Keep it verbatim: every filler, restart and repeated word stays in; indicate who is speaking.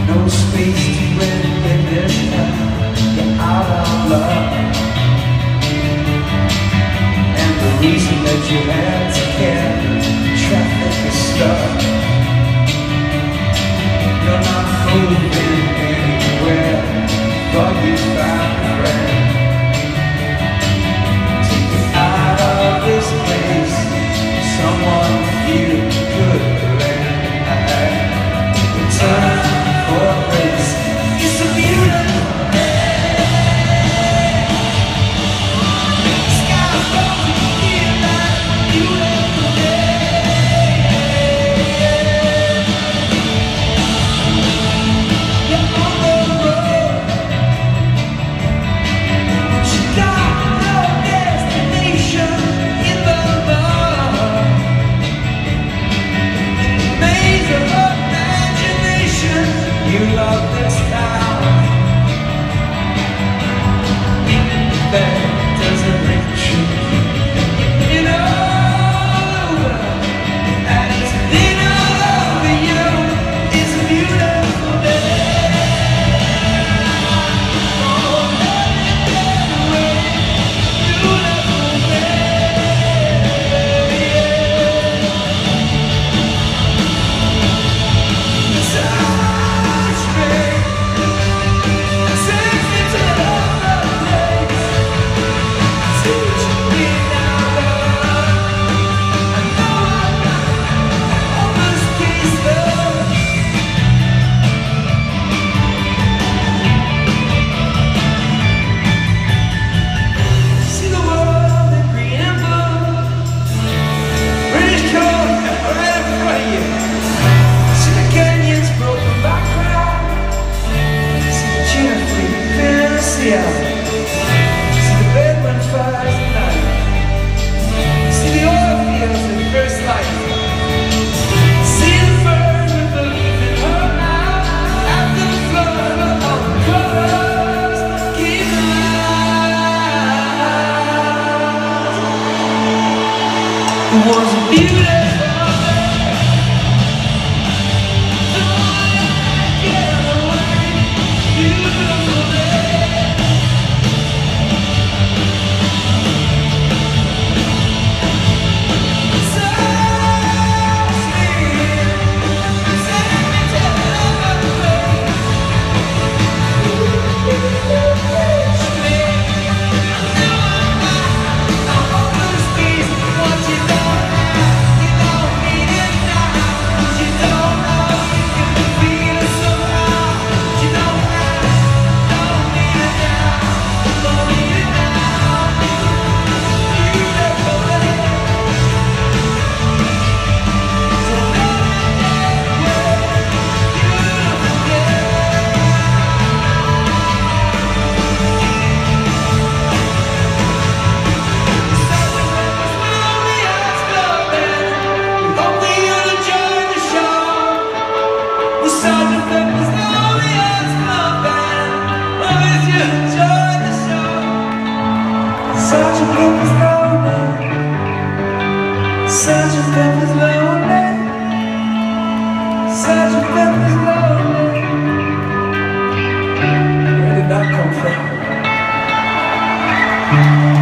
Speaker 1: No space to win in this town. You're out of love, and the reason that you had to care, traffic is stuck. You're not moving anywhere, but you found a friend. Take you out of this place, someone you could lend. Return for a place. It's a beautiful day. The sky's rolling in like a beautiful day. You're on the road, but you got no destination in the love. Maze of imagination, you love this town. That doesn't reach you. You know, and it's been all over you. It's a beautiful day. Oh, let it get away. Beautiful day. Touch me, take me to another place. Teach me now, love. I know I'm almost kissed love. See the world in green and blue. British Columbia, right in front of you. See the canyons broken by crowd. See the tuna fleet clear the sea out. See the bedroom fires at night. See the oil fields in first light. See the bird with the leaf in her mouth. After the flood, all the colors came alive. It was a beautiful day. Sergeant Pepper's Lonely Hearts Club Band. Oh, if you enjoyed the show. Sergeant Pepper's Lonely. Sergeant Pepper's Lonely. Sergeant Pepper's Lonely. Where did that come from?